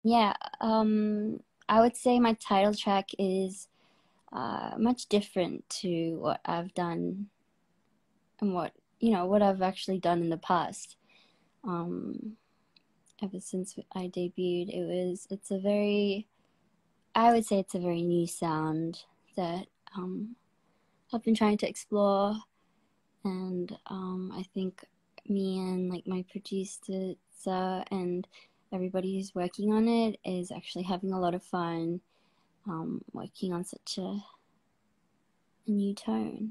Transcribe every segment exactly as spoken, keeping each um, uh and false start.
Yeah, um, I would say my title track is uh, much different to what I've done and what, you know, what I've actually done in the past. Um, Ever since I debuted, it was, it's a very, I would say it's a very new sound that um, I've been trying to explore. And um, I think me and like my producer and everybody who's working on it is actually having a lot of fun um, working on such a, a new tone.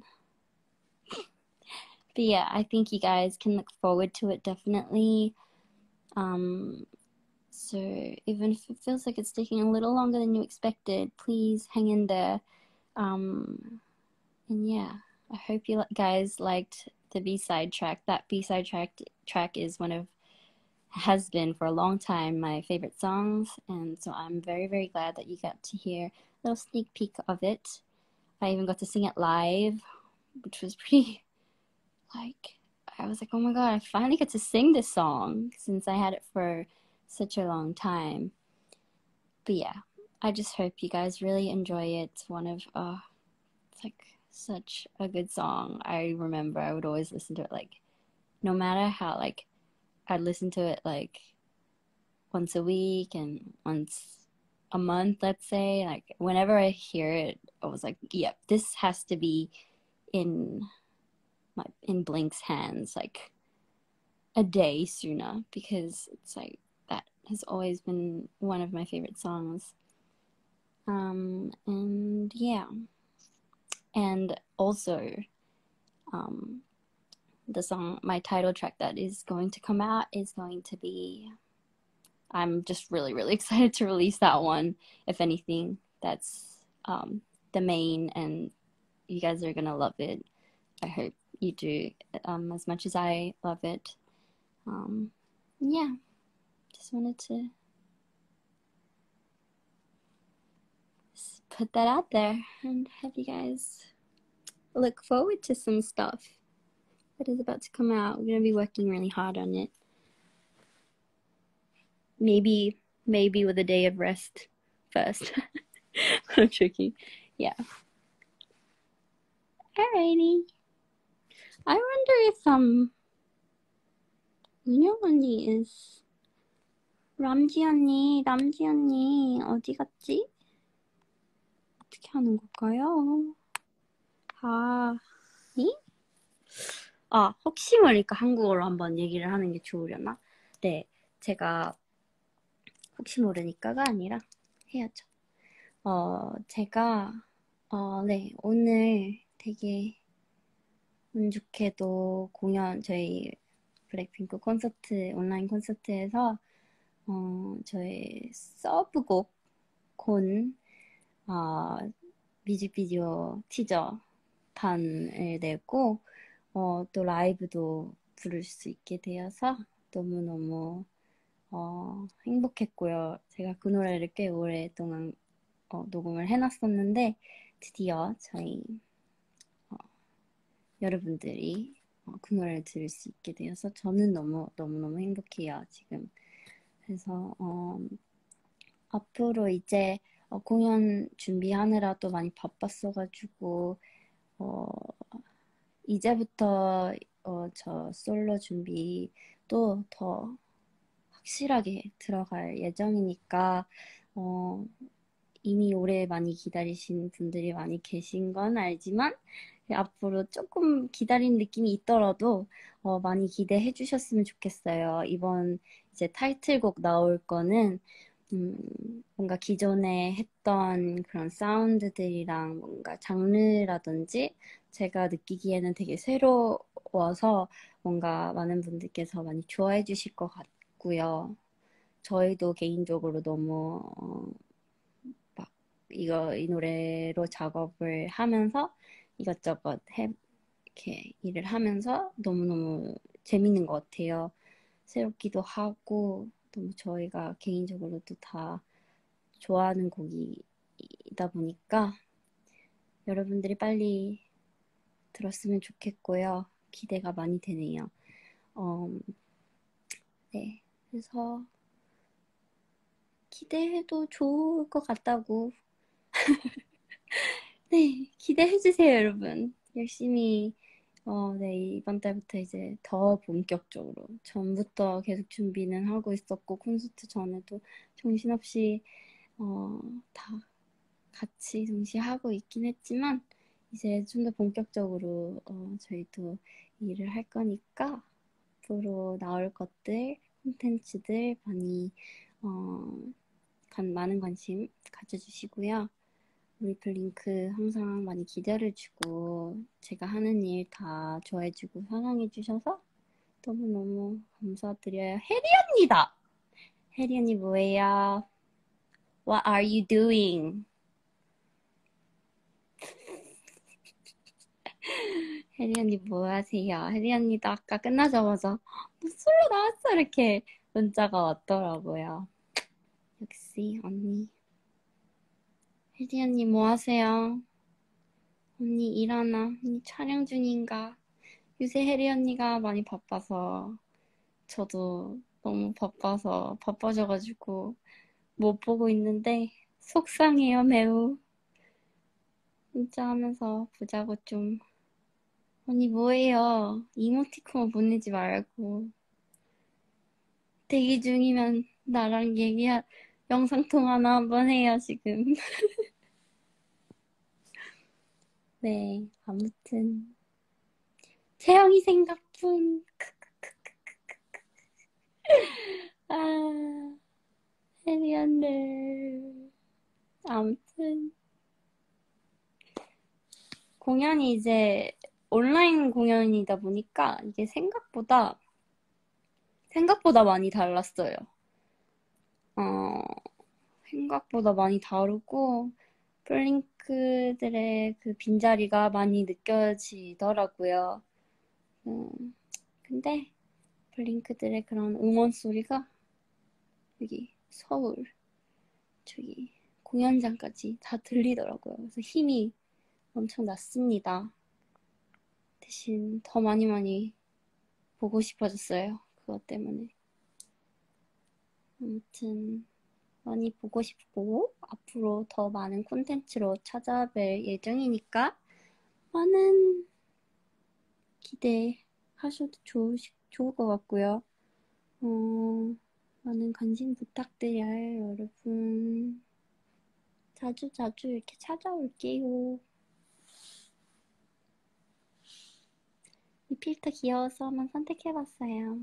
But yeah, I think you guys can look forward to it definitely. Um, so even if it feels like it's taking a little longer than you expected, please hang in there. Um, and yeah, I hope you guys liked the B-side track. That B-side track track is one of has been for a long time my favorite songs, and so I'm very very glad that you got to hear a little sneak peek of it. I even got to sing it live, which was pretty like I was like, oh my god, I finally get to sing this song since I had it for such a long time. But yeah, I just hope you guys really enjoy it. It's one of uh it's like such a good song. I remember I would always listen to it like no matter how like I'd listen to it like once a week and once a month, let's say. Like whenever I hear it, I was like, yep, yeah, this has to be in my in Blink's hands like a day sooner because it's like that has always been one of my favorite songs. Um, and yeah, and also um, the song, my title track that is going to come out is going to be. I'm just really, really excited to release that one. If anything, that's um, the main, and you guys are gonna love it. I hope you do um, as much as I love it. Um, yeah, just wanted to put that out there and have you guys look forward to some stuff that is about to come out. We're gonna be working really hard on it. Maybe, maybe with a day of rest first. I'm joking. Yeah. Alrighty. I wonder if um 은영 언니 is 람지 언니, 람지 언니 어디 갔지? 어떻게 하는 걸까요? 아, 이? 아, 혹시 모르니까 한국어로 한번 얘기를 하는 게 좋으려나? 네, 제가 혹시 모르니까가 아니라 해야죠. 어, 제가 어, 네, 오늘 되게 운 좋게도 공연 저희 블랙핑크 콘서트 온라인 콘서트에서 어, 저희 서브곡 곤 어, 뮤직비디오 티저 판을 내고 어, 또 라이브도 부를 수 있게 되어서 너무너무 어, 행복했고요. 제가 그 노래를 꽤 오랫동안 어, 녹음을 해놨었는데 드디어 저희 어, 여러분들이 어, 그 노래를 들을 수 있게 되어서 저는 너무 너무너무 행복해요, 지금. 그래서 어, 앞으로 이제 어, 공연 준비하느라 또 많이 바빴어가지고 어, 이제부터 어, 저 솔로 준비도 더 확실하게 들어갈 예정이니까 어, 이미 오래 많이 기다리신 분들이 많이 계신 건 알지만 앞으로 조금 기다린 느낌이 있더라도 어, 많이 기대해 주셨으면 좋겠어요. 이번 이제 타이틀곡 나올 거는 음, 뭔가 기존에 했던 그런 사운드들이랑 뭔가 장르라든지 제가 느끼기에는 되게 새로워서 뭔가 많은 분들께서 많이 좋아해 주실 것 같고요. 저희도 개인적으로 너무 어, 막 이거 이 노래로 작업을 하면서 이것저것 해, 이렇게 일을 하면서 너무너무 재밌는 것 같아요. 새롭기도 하고 너무 저희가 개인적으로도 다 좋아하는 곡이다 보니까 여러분들이 빨리 들었으면 좋겠고요. 기대가 많이 되네요. 어, 네, 그래서 기대해도 좋을 것 같다고. 네, 기대해주세요, 여러분. 열심히, 어, 네, 이번 달부터 이제 더 본격적으로. 전부터 계속 준비는 하고 있었고, 콘서트 전에도 정신없이, 어, 다 같이 동시에 하고 있긴 했지만, 이제 좀 더 본격적으로, 어, 저희도 일을 할 거니까, 앞으로 나올 것들, 콘텐츠들 많이, 어, 관, 많은 관심 가져주시고요. 우리 블링크 항상 많이 기대를 주고 제가 하는 일 다 좋아해주고 사랑해주셔서 너무너무 감사드려요. 혜리 언니다! 혜리 언니 뭐예요? What are you doing? 혜리 언니 뭐 하세요? 혜리 언니도 아까 끝나자마자 목소리 나왔어 이렇게 문자가 왔더라고요. 역시 언니. 혜리 언니 뭐 하세요? 언니 일하나? 언니 촬영 중인가? 요새 혜리 언니가 많이 바빠서 저도 너무 바빠서 바빠져가지고 못 보고 있는데 속상해요 매우. 문자하면서 보자고 좀. 언니 뭐해요? 이모티콘 보내지 말고 대기 중이면 나랑 얘기하 영상통화나 한번 해요 지금. 네 아무튼 채영이 생각뿐. 아 혜리언들 아무튼 공연이 이제 온라인 공연이다 보니까 이게 생각보다 생각보다 많이 달랐어요. 어, 생각보다 많이 다르고 블링크들의 그 빈자리가 많이 느껴지더라고요. 음, 근데 블링크들의 그런 응원 소리가 여기 서울 저기 공연장까지 다 들리더라고요. 그래서 힘이 엄청 났습니다. 대신 더 많이 많이 보고 싶어졌어요. 그것 때문에. 아무튼 많이 보고 싶고 앞으로 더 많은 콘텐츠로 찾아뵐 예정이니까 많은 기대하셔도 좋으시, 좋을 것 같고요. 어, 많은 관심 부탁드려요, 여러분. 자주 자주 이렇게 찾아올게요. 이 필터 귀여워서 한번 선택해봤어요.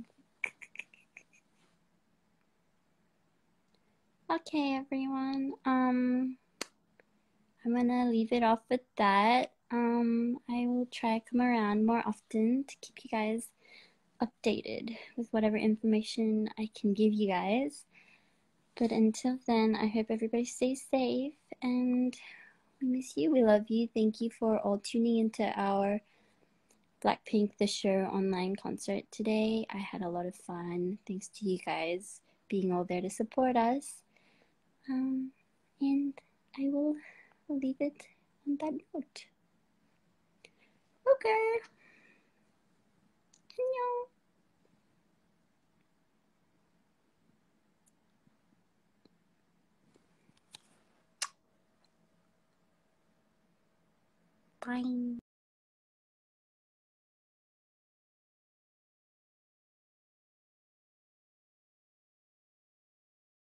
Okay, everyone. Um, I'm gonna leave it off with that. Um, I will try to come around more often to keep you guys updated with whatever information I can give you guys. But until then, I hope everybody stays safe and we miss you. We love you. Thank you for all tuning into our Blackpink The Show online concert today. I had a lot of fun thanks to you guys being all there to support us. Um, and I will leave it on that note. Okay. 안녕. Bye.